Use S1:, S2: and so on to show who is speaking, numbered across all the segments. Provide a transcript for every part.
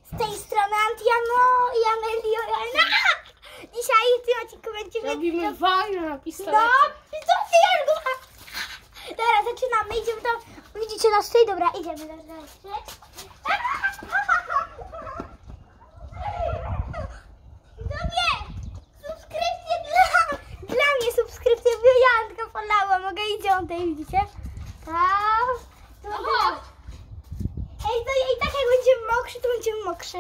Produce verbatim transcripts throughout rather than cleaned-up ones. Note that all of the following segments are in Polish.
S1: Z tej strony Antiano i Amelio. Dzisiaj w tym odcinku będziemy...
S2: Robimy wojnę na pistolecie.
S1: No, widzowie, ja go... Dobra, zaczynamy, idziemy tam. Widzicie nas tutaj? Dobra, idziemy. Widzowie, subskrypcje dla... Dla mnie subskrypcje, bo ja tylko polałam. Mogę iść on tutaj, widzicie? Tam.
S2: No chodź.
S1: Ej, to i tak jak będziemy mokrzy, to będziemy mokrzy.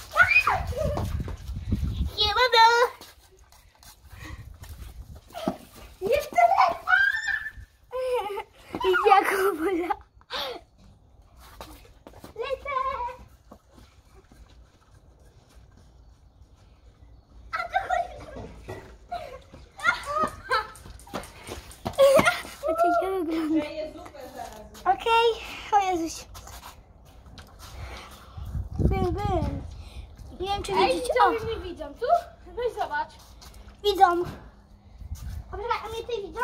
S1: Jebada! Jeszcze lepiej! I jak wola. Lecę! A to chodzi... Znaczy się wygląda. Okej, o Jezuś. Bym, bym. Nie wiem, czy
S2: Ej,
S1: widzicie.
S2: widzowie
S1: O,
S2: mnie widzą. Tu? Weź zobacz.
S1: widzą. A poczekaj, a mnie tutaj widzą?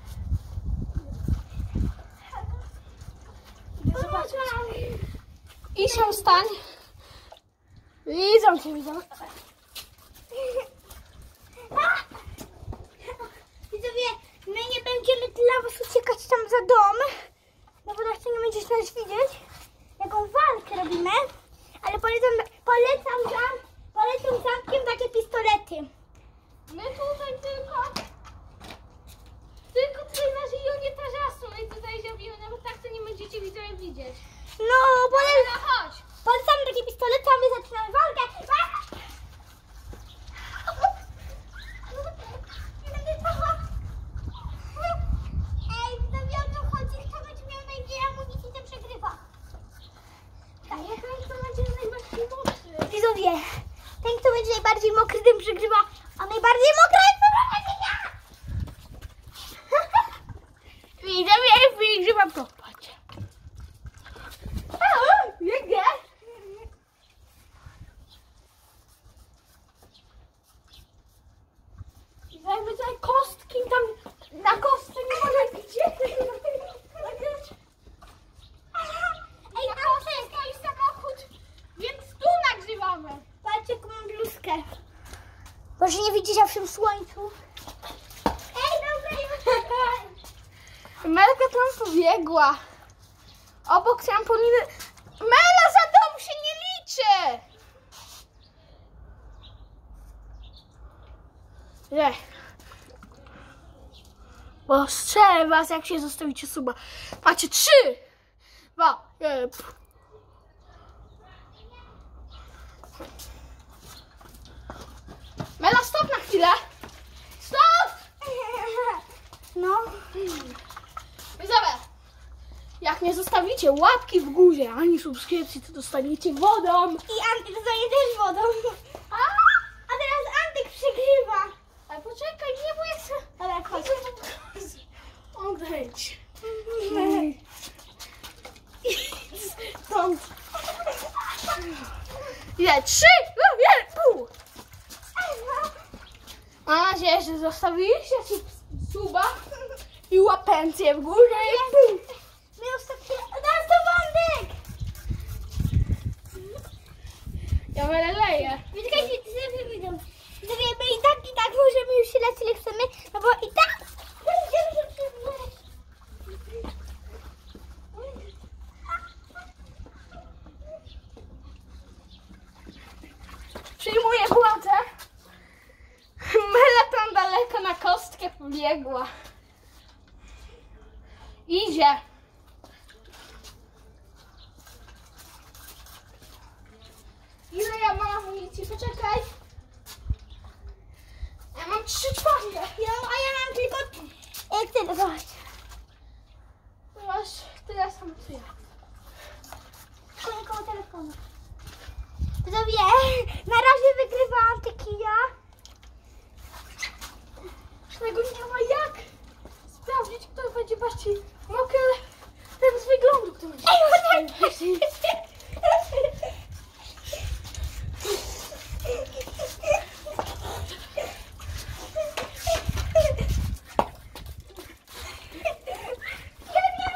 S2: Zobacz. I się stań. Widzą cię, widzą.
S1: Widzowie, my nie będziemy dla was uciekać tam za dom, no bo tak nie będziesz nas widzieć, jaką walkę robimy, ale polecam, polecam wam, polecam zamkiem takie pistolety.
S2: My tutaj tylko... Tylko tutaj na żyjonie tarasu. My tutaj zrobimy, no bo tak to nie będziecie widzowie widzieć.
S1: No,
S2: Ale
S1: polecam,
S2: chodź.
S1: polecam takie pistolety, a my zaczynamy walkę. Ej, widzowie, o to chodzi, kto będzie miał najmniej amunicji, ten przegrywa.
S2: Tak, jak to będzie najbardziej mocny.
S1: Widzowie, ten kto będzie najbardziej mokry, ten przegrywa, a najbardziej mokra jest ja!
S2: Widzowie, jak wygrywam to. Patrzcie. Jak nie? Jakby tutaj kostki tam na kostce nie może widzieć.
S1: Ej,
S2: Na kostce stoi samochód, więc tu nagrywamy.
S1: patrzcie, jaką mam bluzkę. Może nie widzicie w tym słońcu. Ej, dobra, już.
S2: Melka tam pobiegła. Obok trampoliny. Mela, za dom się nie liczy! Nie. Bo strzelę was, jak się zostawicie suba. Macie trzy, dwa, jeden. Mela, stop na chwilę. Stop!
S1: No.
S2: Widzowie, jak nie zostawicie łapki w górze, ani subskrypcji, to dostaniecie wodą.
S1: I Antyk zostanie też wodą. A, a teraz Antyk przegrywa.
S2: Ale poczekaj, nie, bo ja chcę...
S1: Dobra, chodź.
S2: Odejdź. Stąd. Ile? Trzy, no, jeden, pół. Mam nadzieję, że zostawiliście suba i łapencję w górze i pół.
S1: My ostatnio... Teraz to Antyk.
S2: Ja wyleję.
S1: Czekajcie, ty sobie widzą. Widzowie, my i tak, i tak możemy już się lać, ile chcemy, no bo i tak będziemy się przyznać.
S2: Przyjmuję władzę. Mela tam daleko na kostkę pobiegła. Idzie. Ile ja mam amunicji? Poczekaj. Ja mam trzy czwarte.
S1: Ja, a ja mam tylko... Jak tyle, zobacz.
S2: Masz tyle samo co ja.
S1: Koło, koło telefonu. Widzowie, na razie wygrywa Antyk i ja.
S2: Tego nie ma jak sprawdzić, kto będzie bardziej mokry, ale ten z wyglądu, kto będzie.
S1: Ej,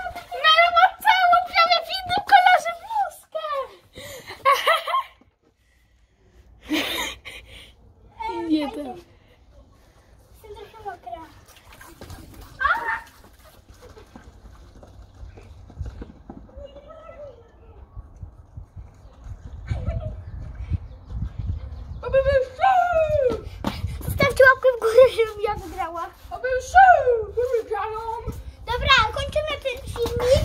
S2: Mela ma całą prawie w innym kolorze bluzkę.
S1: wygrała.
S2: Oby się wygrają.
S1: Dobra, kończymy ten filmik.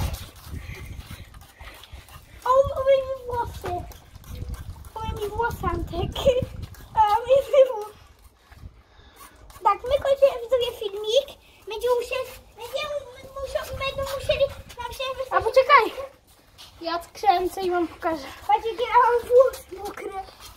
S1: O, umyj mi włosy. Umyj mi włosy, Antek. A, umyj mi włosy. Tak, my kończymy widzowie filmik. Będziemy musieli, będziemy, muszą, będą musieli nam się
S2: A
S1: wystawić.
S2: poczekaj. Ja odkręcę i wam pokażę.
S1: Patrzcie, jakie ja mam włosy mokre.